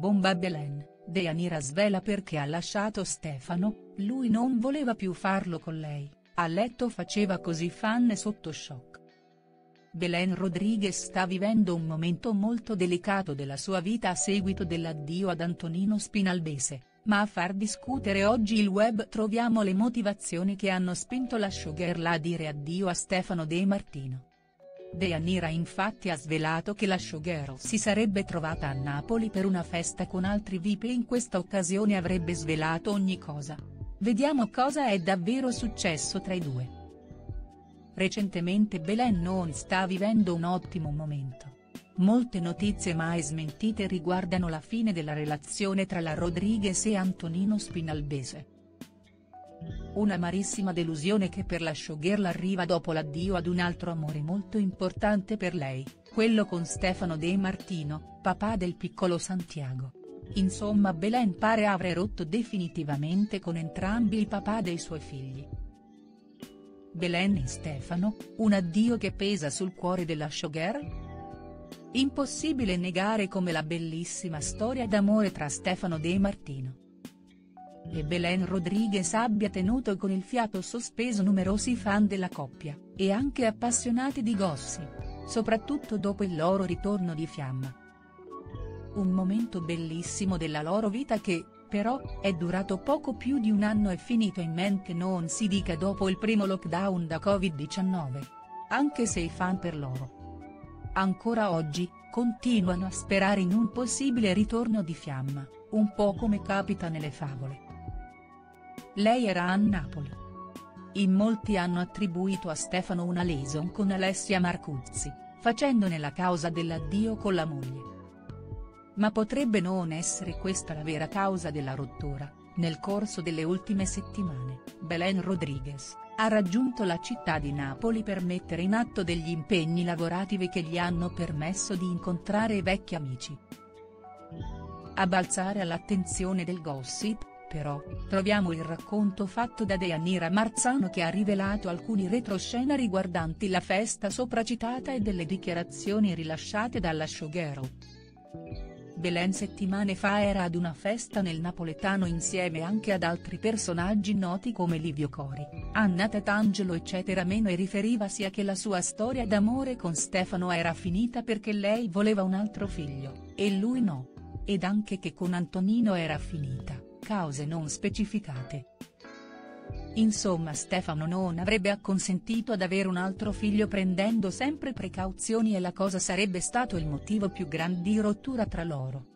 bomba a Belen, Deianira svela perché ha lasciato Stefano, lui non voleva più farlo con lei, a letto faceva così fan sotto shock. Belen Rodriguez sta vivendo un momento molto delicato della sua vita a seguito dell'addio ad Antonino Spinalbese, ma a far discutere oggi il web troviamo le motivazioni che hanno spinto la showgirl a dire addio a Stefano De Martino. Deianira infatti ha svelato che la showgirl si sarebbe trovata a Napoli per una festa con altri VIP e in questa occasione avrebbe svelato ogni cosa. Vediamo cosa è davvero successo tra i due. Recentemente Belen non sta vivendo un ottimo momento. Molte notizie mai smentite riguardano la fine della relazione tra la Rodriguez e Antonino Spinalbese. Un'amarissima delusione che per la showgirl arriva dopo l'addio ad un altro amore molto importante per lei, quello con Stefano De Martino, papà del piccolo Santiago. Insomma Belen pare aver rotto definitivamente con entrambi i papà dei suoi figli. Belen e Stefano, un addio che pesa sul cuore della showgirl? Impossibile negare come la bellissima storia d'amore tra Stefano De Martino e Belen Rodriguez abbia tenuto con il fiato sospeso numerosi fan della coppia, e anche appassionati di gossip, soprattutto dopo il loro ritorno di fiamma. Un momento bellissimo della loro vita che, però, è durato poco più di un anno e finito in mente non si dica dopo il primo lockdown da Covid-19. Anche se i fan per loro ancora oggi, continuano a sperare in un possibile ritorno di fiamma, un po' come capita nelle favole. Lei era a Napoli. In molti hanno attribuito a Stefano una liaison con Alessia Marcuzzi, facendone la causa dell'addio con la moglie. Ma potrebbe non essere questa la vera causa della rottura. Nel corso delle ultime settimane, Belen Rodriguez ha raggiunto la città di Napoli per mettere in atto degli impegni lavorativi che gli hanno permesso di incontrare i vecchi amici. A balzare all'attenzione del gossip, però, troviamo il racconto fatto da Deianira Marzano che ha rivelato alcuni retroscena riguardanti la festa sopracitata e delle dichiarazioni rilasciate dalla showgirl. Belen settimane fa era ad una festa nel napoletano insieme anche ad altri personaggi noti come Livio Cori, Anna Tatangelo eccetera e riferiva sia che la sua storia d'amore con Stefano era finita perché lei voleva un altro figlio, e lui no. Ed anche che con Antonino era finita, cause non specificate. Insomma Stefano non avrebbe acconsentito ad avere un altro figlio prendendo sempre precauzioni e la cosa sarebbe stato il motivo più grande di rottura tra loro.